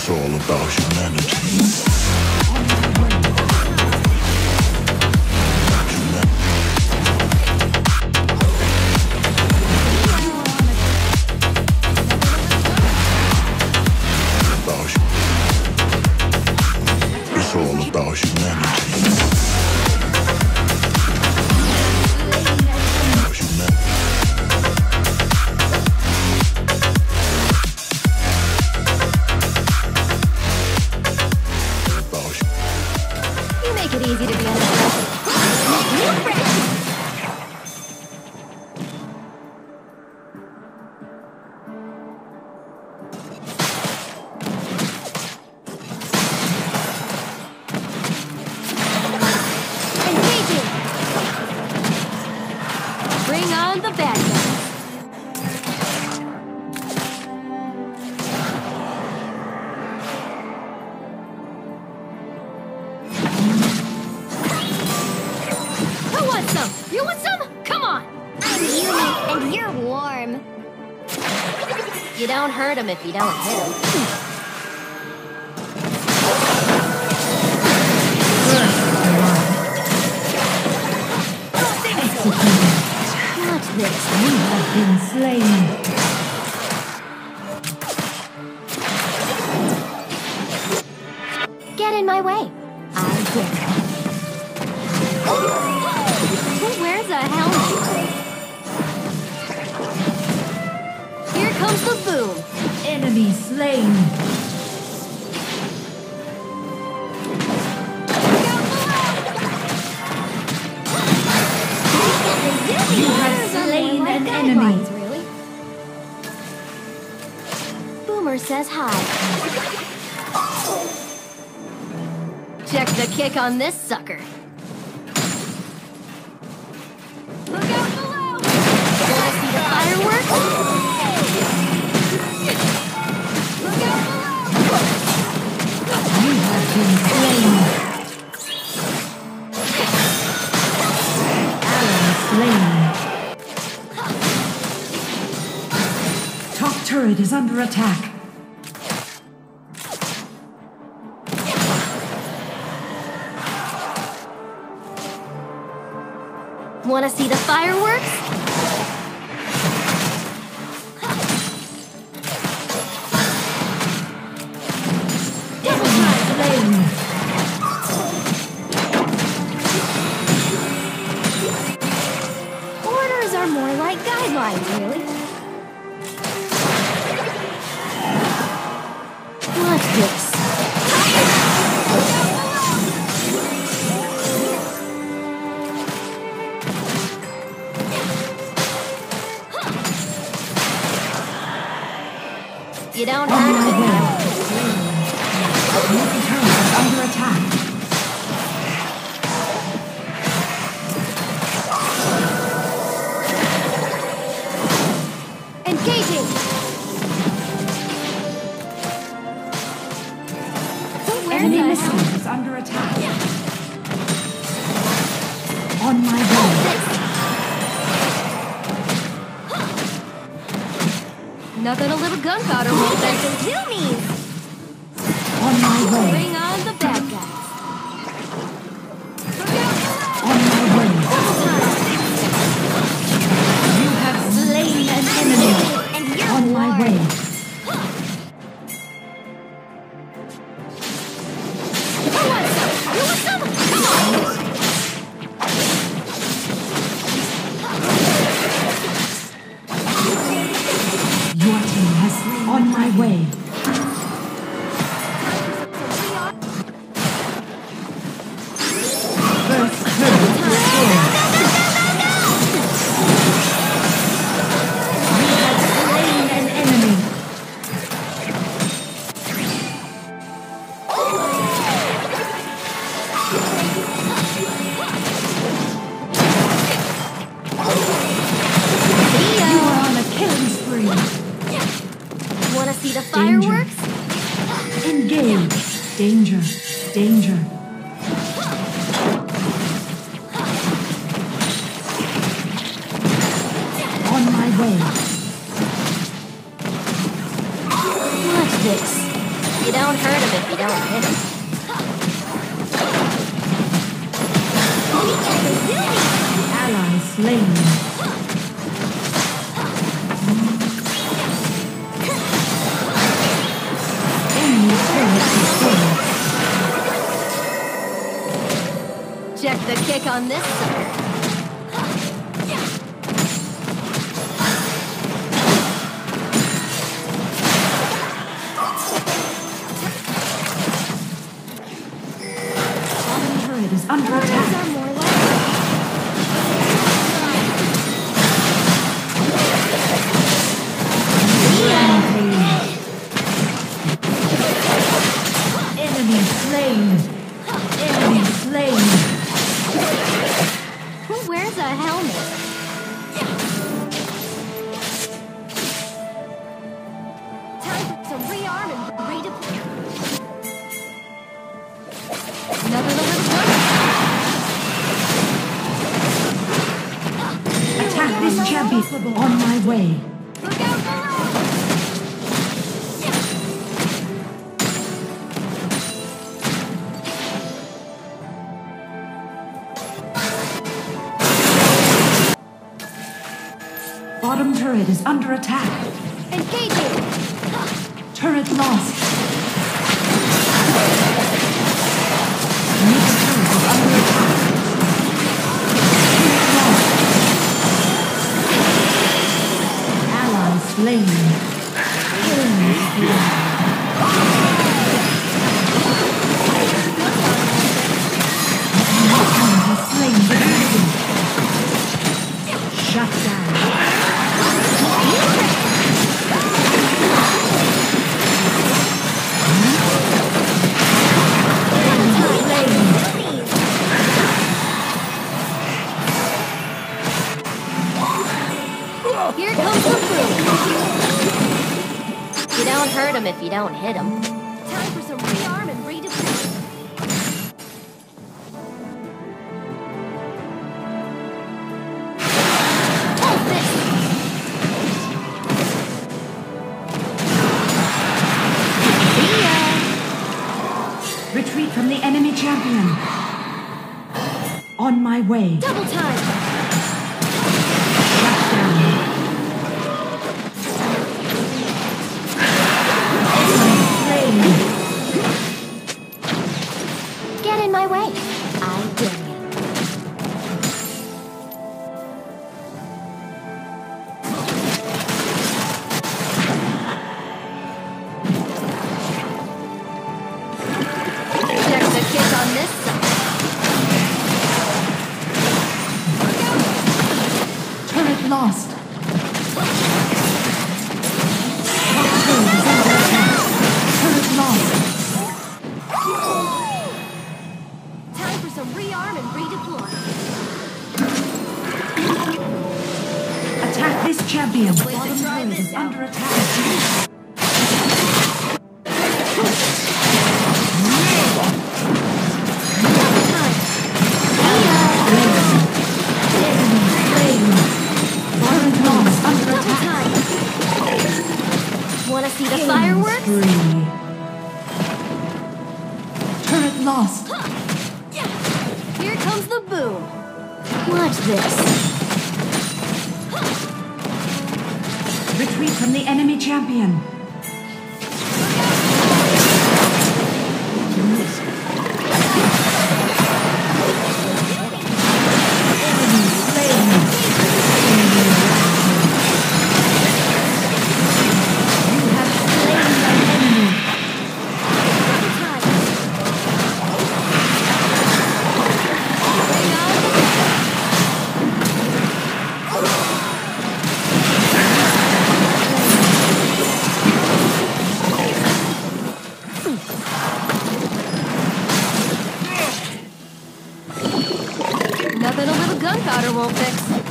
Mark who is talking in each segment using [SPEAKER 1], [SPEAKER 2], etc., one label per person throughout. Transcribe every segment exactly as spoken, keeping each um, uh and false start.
[SPEAKER 1] It's all about humanity. It's all about humanity.
[SPEAKER 2] You make it easy to be unimpressed. Engaging! Bring on the bad guys. Who wants some? You want some? Come on!
[SPEAKER 3] I'm humid and you're warm.
[SPEAKER 2] You don't hurt him if you don't hit him. Watch this.
[SPEAKER 4] You have been slain.
[SPEAKER 2] Get in my way. I dare. Who wears a helmet? Here comes the boom.
[SPEAKER 4] Enemy slain. You have slain an enemy.
[SPEAKER 2] Really? Boomer says hi. Check the kick on this sucker. Look out below! Wanna see the fireworks? Look out below!
[SPEAKER 4] You have been slain. Ally slain. Top turret is under attack.
[SPEAKER 2] Wanna see the fireworks?
[SPEAKER 4] Enemy slain.
[SPEAKER 2] Orders are more like guidelines, really. Watch this. You don't
[SPEAKER 4] On
[SPEAKER 2] hurt
[SPEAKER 4] my
[SPEAKER 2] me.
[SPEAKER 4] way. Your turret is under attack.
[SPEAKER 2] Engaging! Who wears
[SPEAKER 4] Enemy
[SPEAKER 2] a
[SPEAKER 4] missile
[SPEAKER 2] helmet?
[SPEAKER 4] is under attack. On my way.
[SPEAKER 2] Nothing a little gunpowder won't fix.
[SPEAKER 3] Do me.
[SPEAKER 4] On my way.
[SPEAKER 2] Bring on the bad guys.
[SPEAKER 4] On my way. You have slain an enemy.
[SPEAKER 3] And you're
[SPEAKER 4] On my
[SPEAKER 3] warm.
[SPEAKER 4] way.
[SPEAKER 2] Who wants some? You want some? Come on!
[SPEAKER 4] Your team has slain. On my way. First turret destroyed. You have slain an enemy. You are on a killing spree.
[SPEAKER 2] Wanna see the
[SPEAKER 4] Danger.
[SPEAKER 2] fireworks?
[SPEAKER 4] Engage. Danger. Danger. On my way.
[SPEAKER 2] Watch this. You don't hurt him if you don't hit him.
[SPEAKER 4] Ally slain. Enemy turret destroyed.
[SPEAKER 2] Check the kick on this side.
[SPEAKER 4] Turret is under attack. Enemy slain. Enemy slain.
[SPEAKER 2] Who wears a helmet? Time to rearm and redeploy. Another little
[SPEAKER 4] Attack this champion. On my way.
[SPEAKER 2] Look out below!
[SPEAKER 4] Bottom turret is under attack.
[SPEAKER 2] Engaging!
[SPEAKER 4] Turret lost. Next turret is under attack. Turret lost. Ally slain. Killing spree. Your team has slain the dragon. Shut down.
[SPEAKER 2] Here comes the boom! You don't hurt him if you don't hit him. Time for some rearm and redeploy. Hold this! See ya!
[SPEAKER 4] Retreat from the enemy champion. On my way.
[SPEAKER 2] Double time!
[SPEAKER 4] Shut down.
[SPEAKER 2] Get in my way. I dare you. Check the kick on this side.
[SPEAKER 4] Turret lost. Top turret is under attack. Turret lost.
[SPEAKER 2] Time for some rearm and redeploy.
[SPEAKER 4] Attack this champion.
[SPEAKER 2] Place to
[SPEAKER 4] Bottom
[SPEAKER 2] try
[SPEAKER 4] turret
[SPEAKER 2] this
[SPEAKER 4] is
[SPEAKER 2] out.
[SPEAKER 4] under attack.
[SPEAKER 2] Double time.
[SPEAKER 4] Enemy slain. Bottom lost under
[SPEAKER 2] Double
[SPEAKER 4] attack.
[SPEAKER 2] time. Wanna see the
[SPEAKER 4] Killing
[SPEAKER 2] fireworks?
[SPEAKER 4] spree. Turret lost.
[SPEAKER 2] Here comes the boom. Watch this.
[SPEAKER 4] Retreat from the enemy champion. Enemy slain. You have slain an enemy.
[SPEAKER 2] Double time. Hang on. Nothing a little gunpowder won't fix.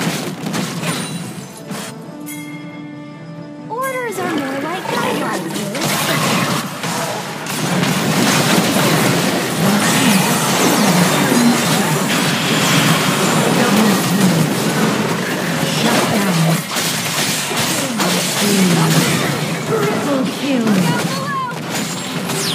[SPEAKER 2] Orders are more like guidelines, dude.
[SPEAKER 4] Shut down. Triple kill.
[SPEAKER 2] Down below!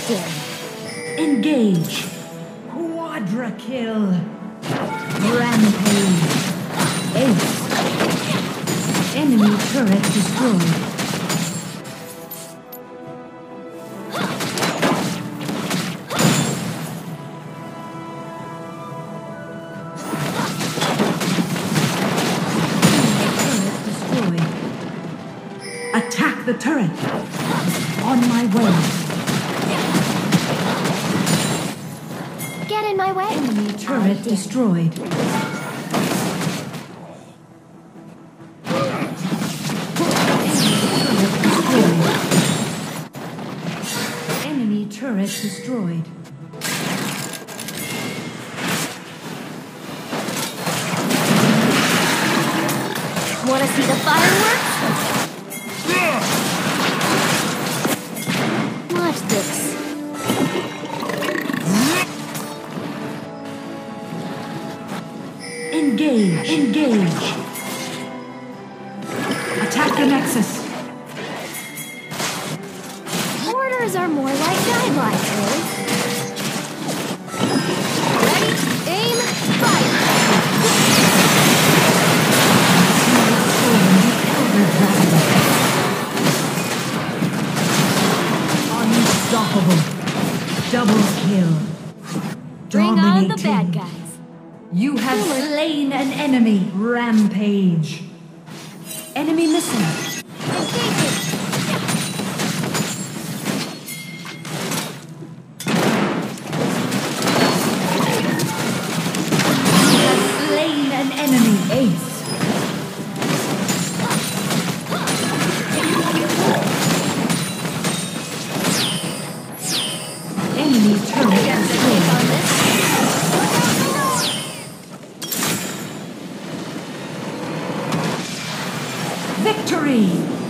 [SPEAKER 2] effective.
[SPEAKER 4] Engage. Quadra kill. Rampage. Ace. Enemy turret destroyed. Turret destroyed. Attack the turret. On my way.
[SPEAKER 2] Get in my way.
[SPEAKER 4] Enemy turret destroyed. Enemy turret destroyed.
[SPEAKER 2] Wanna see the fireworks? Watch this.
[SPEAKER 4] Engage. Engage. Attack the Nexus.
[SPEAKER 2] Orders are more like guidelines, really. Ready, aim, fire!
[SPEAKER 4] Unstoppable. Double kill.
[SPEAKER 2] Bring on the
[SPEAKER 4] Dominating.
[SPEAKER 2] bad guys.
[SPEAKER 4] You have slain an enemy. Rampage. Enemy missing.
[SPEAKER 2] Engaging.
[SPEAKER 4] You have slain an enemy. Ace. Enemy turret destroyed.
[SPEAKER 2] On this.
[SPEAKER 4] Victory!